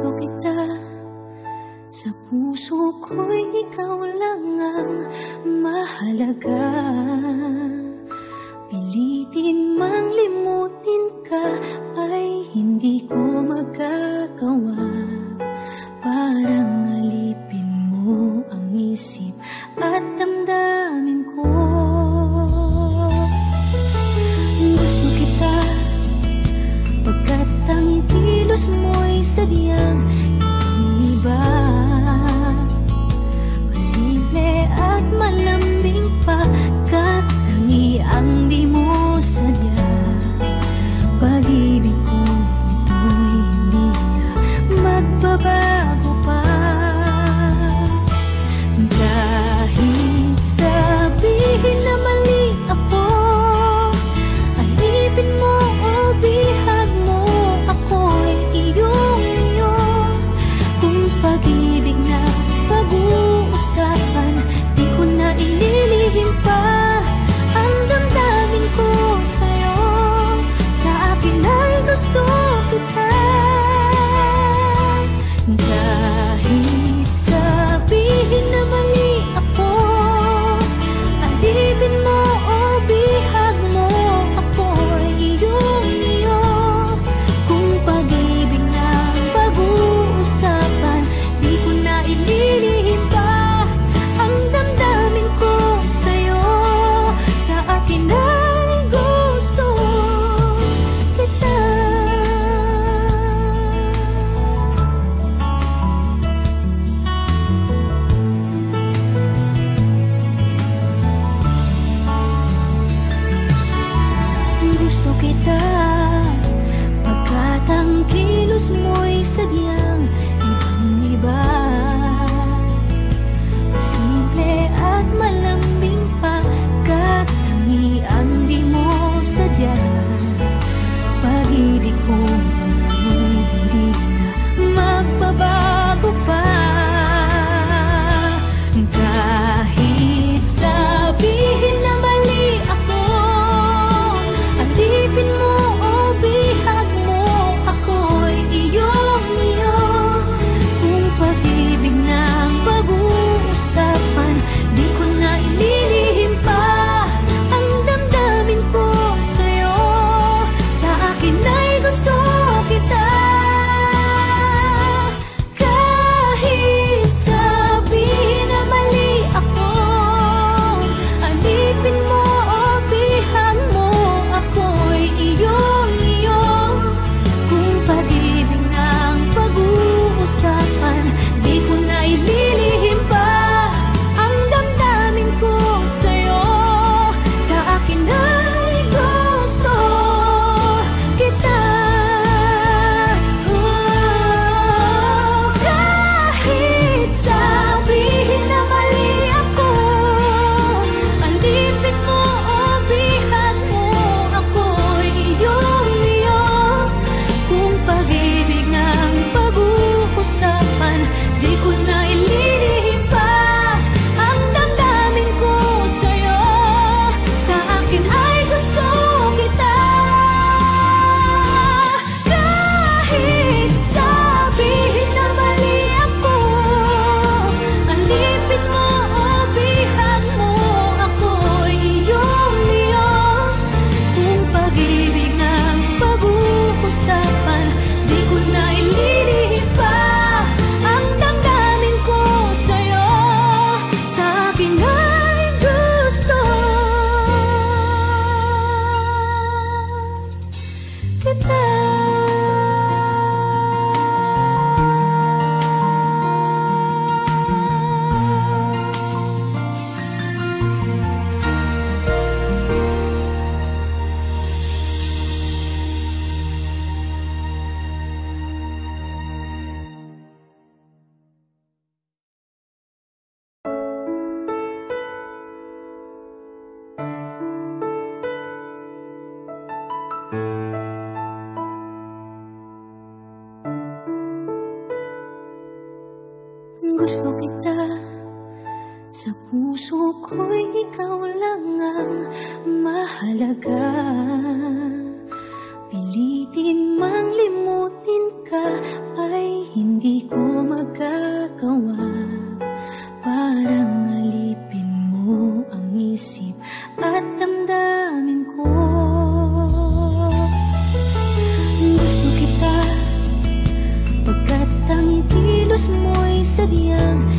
kita. Sa puso ko'y ikaw lang ang mahalaga. Pilitin mang limutin ka ay hindi ko magagawa. Parang alipin mo ang isip at damdamin ko. Gusto kita pagkat ang kilos mo'y sadyang ibang-iba. Masimple at malambing pagkat tangi ang di mo sadya. Pag-ibig ko ito'y hindi na magbabago pa. Kahit sabihin na mali ako, alipin mo o bihag mo, ako'y iyong-iyo. Kung pag-ibig na pag-uusapan, di ko na ililihim pa ang damdamin ko sa'yo. Sa akin ay gusto kita. Kahit sabihin na mali ako, alipin mo o bihag mo, ako'y iyong-iyo. Kung pag-ibig na pag-uusapan, di ko na ililihim pa ang damdamin ko sa'yo. Sa akin ay gusto kita. Gusto kita pagkat ang kilos mo'y sadyang ibang-iba. Simple at malambing pagkat tangi ang di mo sadya. Pag-ibig ko ito'y hindi na magbabago pa. Kahit sabihin na mali ako, alipin mo o bihag mo, ako'y iyong-iyo. Kung pag-ibig na pag-uusapan, di ko na ililihim pa ang damdamin ko sa'yo. Sa akin ay gusto kita. Kahit sabihin na mali ako, alipin mo o bihag mo, ako'y iyong-iyo. Kung pag-ibig na pag-uusapan, di ko na ililihim pa ang damdamin ko sa'yo. Sa akin ay gusto kita. Kahit sabihin na mali ako, alipin mo o bihag mo, ako'y iyong-iyo. Kung pag-ibig ng pag-uusapan, di ko na ililihim pa ang damdamin ko sa'yo. Sa akin ay gusto kita. Kahit sabihin na mali ako, alipin mo o bihag mo, ako'y iyong-iyo. Kung pag-ibig ng pag-uusapan, di ko na ililihim pa ang damdamin ko sa'yo. Sa akin ay gusto kita. Gusto kita. Sa puso ko'y ikaw lang ang mahalaga. Pilitin mang limutin ka ay hindi sadyang